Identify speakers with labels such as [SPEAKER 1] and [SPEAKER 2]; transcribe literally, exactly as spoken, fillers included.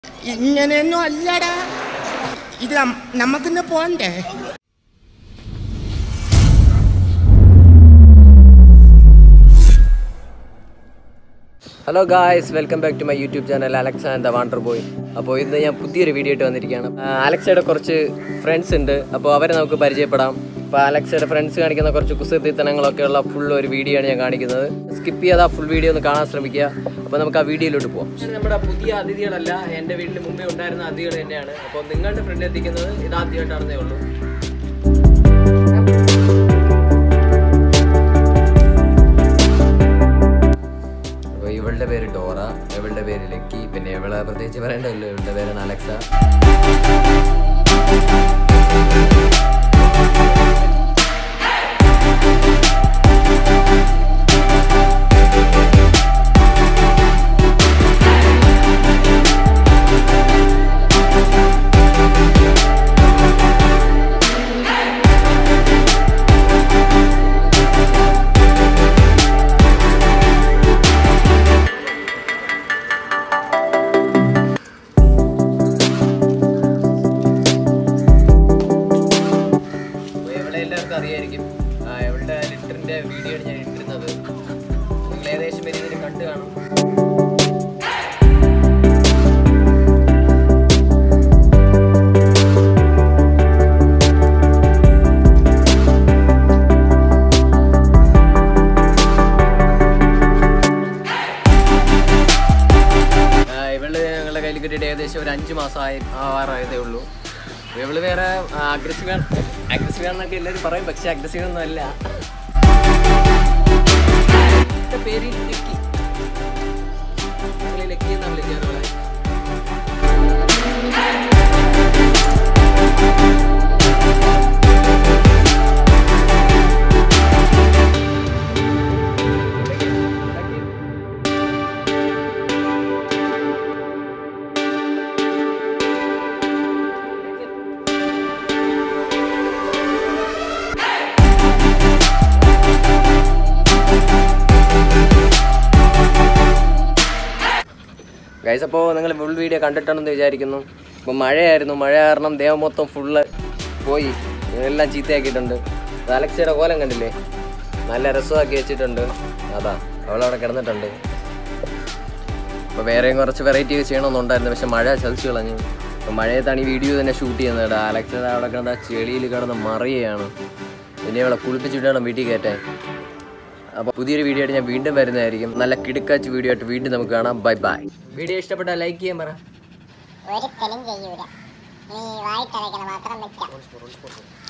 [SPEAKER 1] ഇങ്ങനെയൊന്നും അല്ലടാ, ഇത് നമുക്കിന്ന് പോണ്ടേ?
[SPEAKER 2] Hello guys, welcome back to my YouTube channel Alexa and the wander boy. അപ്പോൾ ഇന്ന് ഞാൻ പുതിയൊരു വീഡിയോ ആയിട്ട് വന്നിരിക്കുകയാണ്. അലക്സയുടെ കുറച്ച് ഫ്രണ്ട്സ് ഉണ്ട്, അപ്പോൾ അവരെ നമുക്ക് പരിചയപ്പെടാം. അപ്പോൾ അലക്സയുടെ ഫ്രണ്ട്സ് കാണിക്കുന്ന കുറച്ച് കുസൃതിത്തനങ്ങളൊക്കെ ഉള്ള ഫുൾ ഒരു വീഡിയോ ആണ് ഞാൻ കാണിക്കുന്നത്. സ്കിപ്പ് ചെയ്യാതെ ആ ഫുൾ വീഡിയോ ഒന്ന് കാണാൻ ശ്രമിക്കുക. അപ്പോൾ നമുക്ക് ആ വീഡിയോയിലോട്ട് പോകാം. നമ്മുടെ പുതിയ അതിഥികളല്ല, എൻ്റെ വീട്ടിൽ മുമ്പേ ഉണ്ടായിരുന്ന അതിഥികൾ തന്നെയാണ്. അപ്പോൾ നിങ്ങളുടെ ഫ്രണ്ട് എത്തിക്കുന്നത് ഇതാദ്യമായിട്ടാണെന്നേ ഉള്ളൂ. ഇവളുടെ പേര് ഡോറ, ഇവളുടെ പേര് ലക്കി, പിന്നെ ഇവളെ പ്രത്യേകിച്ച് പറയേണ്ടല്ലോ, ഇവളുടെ പേരാണ് അലക്സ. അറിയായിരിക്കും, ഇവളുടെ ലിറ്ററിൻ്റെ വീഡിയോ ആണ് ഞാൻ ഇട്ടിരുന്നത്. നിങ്ങൾ ഏകദേശം വരെ ഇതിൽ കണ്ടു കാണും. ഇവള് ഞങ്ങളുടെ കയ്യിൽ കിട്ടിയിട്ട് ഏകദേശം ഒരു അഞ്ച് മാസമായി ആവാറായതേ ഉള്ളൂ. ഇവള് വേറെ അഗ്രസീവ് അഗ്രസീവ് ആണെന്നൊക്കെ എല്ലാവരും പറയും, പക്ഷെ അഗ്രസീവ് ഒന്നും അല്ല. പേര് ലക്കി, ലക്കി എന്നാണ് വിളിക്കാറുള്ളത്. ഗൈസ്, അപ്പോൾ നിങ്ങൾ ഫുൾ വീഡിയോ കണ്ടിട്ടുണ്ടെന്ന് വിചാരിക്കുന്നു. ഇപ്പോൾ മഴയായിരുന്നു, മഴ കാരണം ദേഹം മൊത്തം ഫുള്ള് പോയി, എല്ലാം ചീത്തയാക്കിയിട്ടുണ്ട്. അലക്സയുടെ കോലം കണ്ടില്ലേ, നല്ല രസമാക്കി വെച്ചിട്ടുണ്ട്. അതാ അവളവിടെ കിടന്നിട്ടുണ്ട്. അപ്പോൾ വേറെയും കുറച്ച് വെറൈറ്റി ചെയ്യണമെന്നുണ്ടായിരുന്നു, പക്ഷെ മഴ ചതിച്ചു കളഞ്ഞു. അപ്പോൾ മഴയത്താണ് ഈ വീഡിയോ തന്നെ ഷൂട്ട് ചെയ്യുന്നത്. അലക്സയുടെ അവിടെ കിടന്ന ചെളിയിൽ കിടന്ന് മറിയുകയാണ്. പിന്നെ അവളെ കുളിപ്പിച്ചിട്ട് വേണം വീട്ടിൽ കയറ്റാൻ. അപ്പോൾ പുതിയൊരു വീഡിയോ ആയിട്ട് ഞാൻ വീണ്ടും വരുന്നതായിരിക്കും. നല്ല കിടുക്കാച്ച് വീഡിയോ ആയിട്ട് വീണ്ടും നമുക്ക് കാണാം. Bye bye. വീഡിയോ ഇഷ്ടപ്പെട്ടാൽ ലൈക്ക് ചെയ്യാൻ പറ.